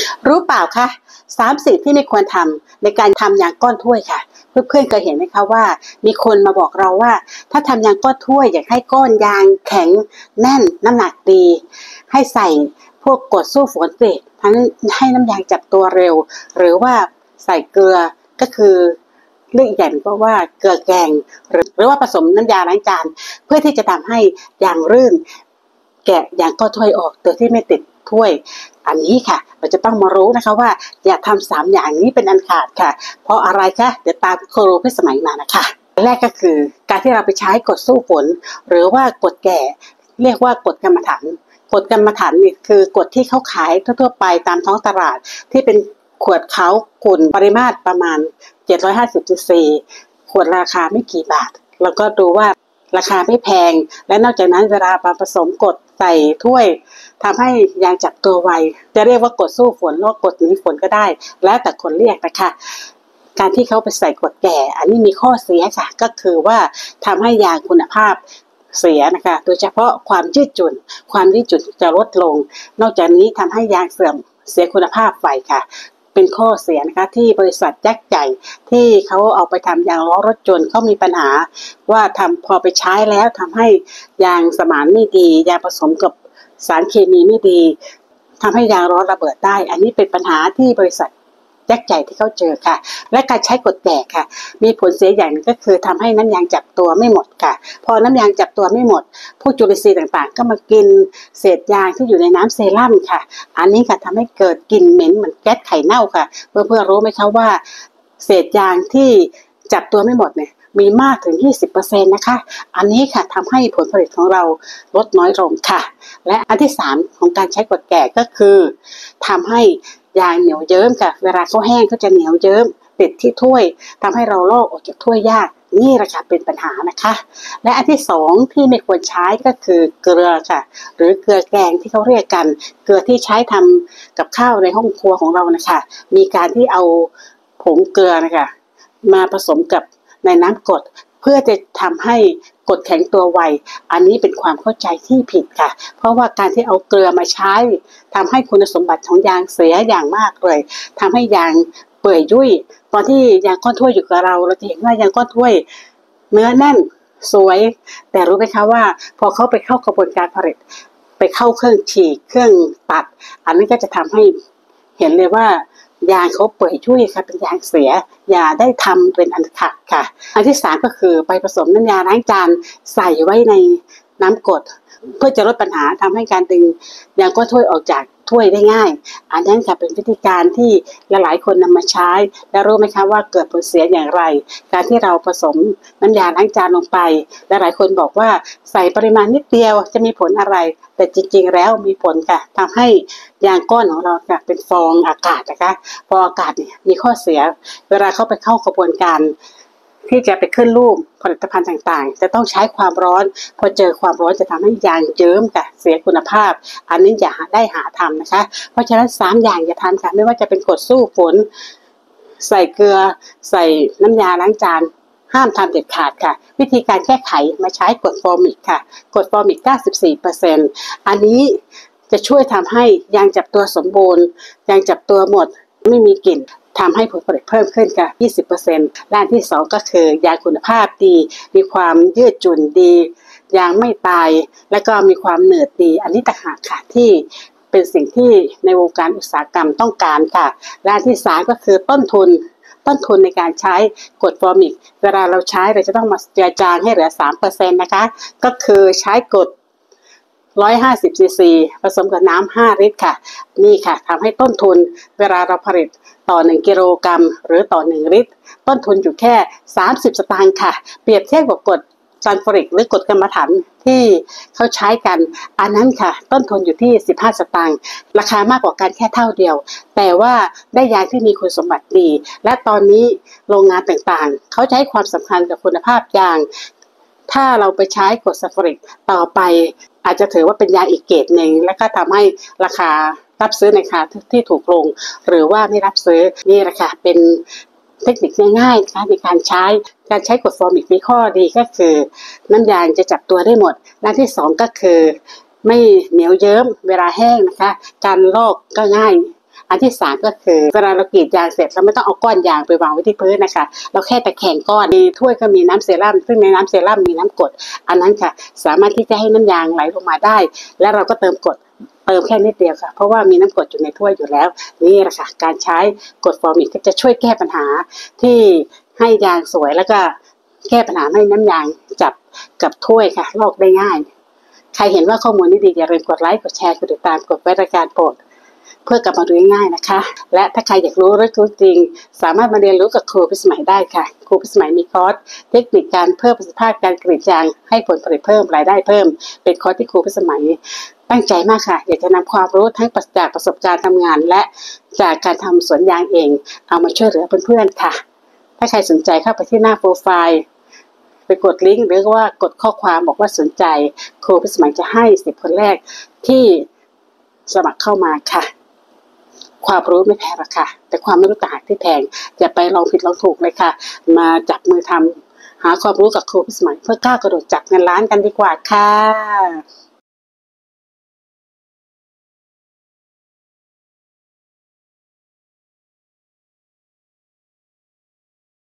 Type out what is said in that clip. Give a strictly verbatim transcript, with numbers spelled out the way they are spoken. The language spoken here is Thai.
รู้เปล่าคะสามสิ่งที่ไม่ควรทำในการทำยางก้อนถ้วยค่ะเพื่อนๆเคยเห็นไหมคะว่ามีคนมาบอกเราว่าถ้าทำยางก้อนถ้วยอยากให้ก้อนยางแข็งแน่นน้ำหนักดีให้ใส่พวกกรดสู้ฝนสิทั้งให้น้ำยางจับตัวเร็วหรือว่าใส่เกลือก็คือเรื่องอีกอย่างก็ว่าเกลือแกงหรือหรือว่าผสมน้ำยาล้างจานเพื่อที่จะทำให้ยางรื่นแกะยางก้อนถ้วยออกโดยที่ไม่ติดถ้วยอันนี้ค่ะเราจะต้องมารู้นะคะว่าอย่าทำสามอย่างนี้เป็นอันขาดค่ะเพราะอะไรคะเดี๋ยวตามโครูพิสมัยมานะคะแรกก็คือการที่เราไปใช้กรดสู้ฝนหรือว่ากรดแก่เรียกว่ากรดกรรมฐานกรดกรรมฐานนี่คือกรดที่เขาขายทั่วๆไปตามท้องตลาดที่เป็นขวดขาวขุ่นปริมาตรประมาณเจ็ดร้อยห้าสิบซีซีขวดราคาไม่กี่บาทแล้วก็ดูว่าราคาไม่แพงและนอกจากนั้นเวลาผสมกรดใส่ถ้วยทำให้ยางจับตัวไวจะเรียกว่ากรดสู้ฝนหรือกรดหนีฝนก็ได้แล้วแต่คนเรียกนะคะการที่เขาไปใส่กรดแก่อันนี้มีข้อเสียค่ะก็คือว่าทำให้ยางคุณภาพเสียนะคะโดยเฉพาะความยืดหยุ่นความยืดหยุ่นจะลดลงนอกจากนี้ทำให้ยางเสื่อมเสียคุณภาพไฟค่ะเป็นข้อเสียนะคะที่บริษัทยักษ์ใหญ่ที่เขาเอาไปทำยางล้อรถยนต์เขามีปัญหาว่าทำพอไปใช้แล้วทำให้ยางสมานไม่ดียางผสมกับสารเคมีไม่ดีทำให้ยางล้อระเบิดได้อันนี้เป็นปัญหาที่บริษัทยักษ์ใหญ่ที่เขาเจอค่ะและการใช้กรดแก่ค่ะมีผลเสียอย่างนึงก็คือทำให้น้ำยางจับตัวไม่หมดค่ะพอน้ำยางจับตัวไม่หมดพวกจุลินทรีย์ต่างๆก็มากินเศษยางที่อยู่ในน้ำเซรั่มค่ะอันนี้ค่ะทำให้เกิดกลิ่นเหม็นเหมือนแก๊สไข่เน่าค่ะเพื่อนๆรู้ไหมคะว่าเศษยางที่จับตัวไม่หมดเนี่ยมีมากถึง ยี่สิบเปอร์เซ็นต์ นะคะอันนี้ค่ะทำให้ผลผลิตของเราลดน้อยลงค่ะและอันที่สามของการใช้กรดแก่ก็คือทำให้ยางเหนียวเยิ้มค่ะเวลาเขาแห้งก็จะเหนียวเยิ้มติดที่ถ้วยทำให้เราลอกออกจากถ้วยยากนี่แหละค่ะเป็นปัญหานะคะและอันที่สองที่ไม่ควรใช้ก็คือเกลือค่ะหรือเกลือแกงที่เขาเรียกกันเกลือที่ใช้ทำกับข้าวในห้องครัวของเรานะคะมีการที่เอาผงเกลือนะคะมาผสมกับในน้ำกรดเพื่อจะทำให้กรดแข็งตัวไวอันนี้เป็นความเข้าใจที่ผิดค่ะเพราะว่าการที่เอาเกลือมาใช้ทำให้คุณสมบัติของยางเสียอย่างมากเลยทำให้ยางเปื่อยยุ่ยตอนที่ยางก้อนถ้วยอยู่กับเราเราจะเห็นว่ายางก้อนถ้วยเนื้อแน่นสวยแต่รู้ไหมคะว่าพอเขาไปเข้ากระบวนการผลิตไปเข้าเครื่องฉีกเครื่องตัดอันนี้ก็จะทำให้เห็นเลยว่ายางเขาเปื่อยยุ่ยค่ะเป็นยางเสียอย่าได้ทำเป็นอันขาดค่ะอันที่สามก็คือไปผสมน้ำยาล้างจานใส่ไว้ในน้ำกรดเพื่อจะลดปัญหาทำให้การดึงยางก้อนถ้วยออกจากถ้วยได้ง่ายอันนั้นค่ะเป็นวิธีการที่หลายๆคนนำมาใช้แล้วรู้ไหมคะว่าเกิดผลเสียอย่างไรการที่เราผสมน้ำยาล้างจานลงไปหลายๆคนบอกว่าใส่ปริมาณนิดเดียวจะมีผลอะไรแต่จริงๆแล้วมีผลค่ะทำให้ยางก้อนของเราค่ะเป็นฟองอากาศนะคะฟองอากาศเนี่ยมีข้อเสียเวลาเข้าไปเข้ากระบวนการที่จะไปขึ้นรูปผลิตภัณฑ์ต่างๆจะต้องใช้ความร้อนพอเจอความร้อนจะทำให้ยางเยิ้มค่ะเสียคุณภาพอันนี้อย่าได้หาทำนะคะเพราะฉะนั้นสามอย่างอย่าทำค่ะไม่ว่าจะเป็นกรดสู้ฝนใส่เกลือใส่น้ำยาล้างจานห้ามทำเด็ดขาดค่ะวิธีการแก้ไขมาใช้กรดฟอร์มิกค่ะกรดฟอร์มิก เก้าสิบสี่เปอร์เซ็นต์ อันนี้จะช่วยทำให้ยางจับตัวสมบูรณ์ยางจับตัวหมดไม่มีกลิ่นทำให้ผลผลิตเพิ่มขึ้นค่ะ ยี่สิบเปอร์เซ็นต์ และที่สองก็คือยางคุณภาพดีมีความยืดหยุ่นดียางไม่ตายและก็มีความหนืดดีอันนี้ต่างหากค่ะที่เป็นสิ่งที่ในวงการอุตสาหกรรมต้องการค่ะและที่สามก็คือต้นทุนต้นทุนในการใช้กรดฟอร์มิกเวลาเราใช้เราจะต้องมาเจือจางให้เหลือ สามเปอร์เซ็นต์ นะคะก็คือใช้กรดหนึ่งร้อยห้าสิบซีซีผสมกับน้ำห้าลิตรค่ะนี่ค่ะทำให้ต้นทุนเวลาเราผลิตต่อหนึ่งกิโลกรัมหรือต่อหนึ่งลิตรต้นทุนอยู่แค่สามสิบสตางค์ค่ะเปรียบเทียบกับกรดซัลฟูริกหรือกรดกรรมฐานที่เขาใช้กันอันนั้นค่ะต้นทุนอยู่ที่สิบห้าสตางค์ราคามากกว่ากันแค่เท่าเดียวแต่ว่าได้ยางที่มีคุณสมบัติดีและตอนนี้โรงงานต่างๆเขาจะให้ความสำคัญกับคุณภาพยางถ้าเราไปใช้กรดซัลฟูริกต่อไปอาจจะถือว่าเป็นยาอีกเกรดหนึ่งและก็ทำให้ราคารับซื้อในราคาที่ถูกลงหรือว่าไม่รับซื้อนี่แหละค่ะเป็นเทคนิคง่ายๆนะคะในการใช้การใช้กรดฟอร์มิกมีข้อดีก็คือน้ำยางจะจับตัวได้หมดและที่สองก็คือไม่เหนียวเยิ้มเวลาแห้งนะคะการลอกก็ง่ายอันที่สามก็คือเวลาเรากรีดยางเสร็จเราไม่ต้องเอาก้อนยางไปวางไว้ที่พื้นนะคะเราแค่ตะแคงก้อนในถ้วยก็มีน้ำเซรั่มซึ่งในน้ำเซรั่มมีน้ำกรดอันนั้นค่ะสามารถที่จะให้น้ำยางไหลลงมาได้และเราก็เติมกรดเติมแค่นิดเดียวค่ะเพราะว่ามีน้ำกรดอยู่ในถ้วยอยู่แล้วนี่แหละค่ะการใช้กรดฟอร์มิกก็จะช่วยแก้ปัญหาที่ให้ยางสวยแล้วก็แก้ปัญหาให้น้ำยางจับกับถ้วยค่ะลอกได้ง่ายใครเห็นว่าข้อมูลนี้ดีอย่าลืมกดไลค์กดแชร์กดติดตามกดไว้รายการโปรดเพื่อกลับมาดูง่ายๆนะคะและถ้าใครอยากรู้เรื่องจริงสามารถมาเรียนรู้กับครูพิสมัยได้ค่ะครูพิสมัยมีคอร์สเทคนิคการเพิ่มประสิทธิภาพการกรีดยางให้ผลผลิตเพิ่มรายได้เพิ่มเป็นคอร์สที่ครูพิสมัยตั้งใจมากค่ะอยากจะนำความรู้ทั้งจากประสบการณ์ทำงานและจากการทำสวนยางเองเอามาช่วยเหลือเพื่อนๆค่ะถ้าใครสนใจเข้าไปที่หน้าโปรไฟล์ไปกดลิงก์หรือว่ากดข้อความบอกว่าสนใจครูพิสมัยจะให้สิบคนแรกที่สมัครเข้ามาค่ะความรู้ไม่แพงหรอกค่ะแต่ความไม่รู้ต่างหากที่แพงอย่าไปลองผิดลองถูกเลยค่ะมาจับมือทำหาความรู้กับครูพิสมัยเพื่อก้าวกระโดดจับเงินล้านกันดีกว่าค่ะ